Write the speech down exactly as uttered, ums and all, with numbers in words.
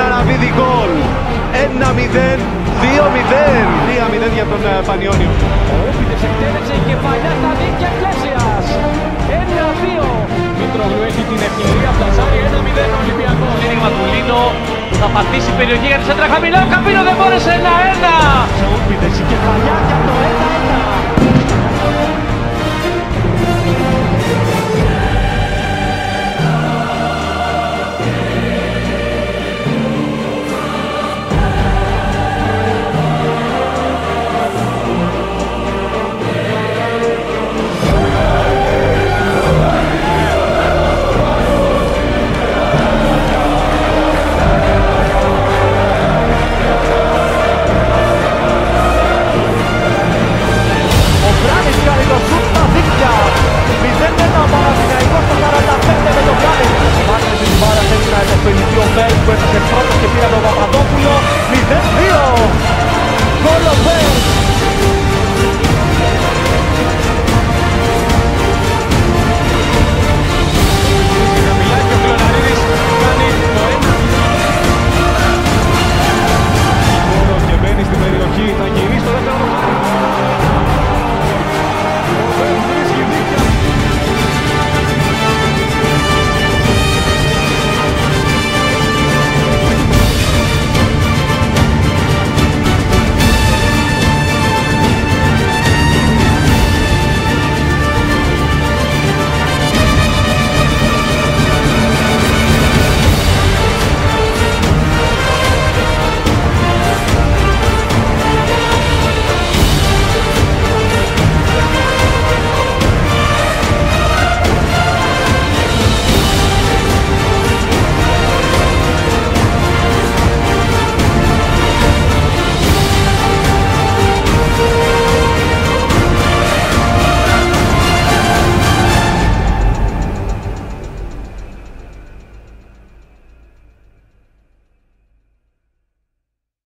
Καραβίδη γκολ. ένα μηδέν, δύο μηδέν. τρία μηδέν για τον Πανιόνιο. Ο Όπιτες εκτέλεσε η κεφαλιά στα δίκτυα Εκκλέσιας. ένα δύο. Μητρογλου έχει την ευκαιρία, πλασάρει ένα μηδέν Ολυμπιακός. Σύνηγμα του Λίνο, θα πατήσει περιοχή για τη σέντρα χαμηλά, ο Καμπίνο δεν μπόρεσε, ένα ένα. Ο Όπιτες η κεφαλιά για το ένα ένα. Που έφτασε πρώτος και πήρε τον Παπαδόπουλο. μηδέν δύο. Γκολ ο Μπέλ.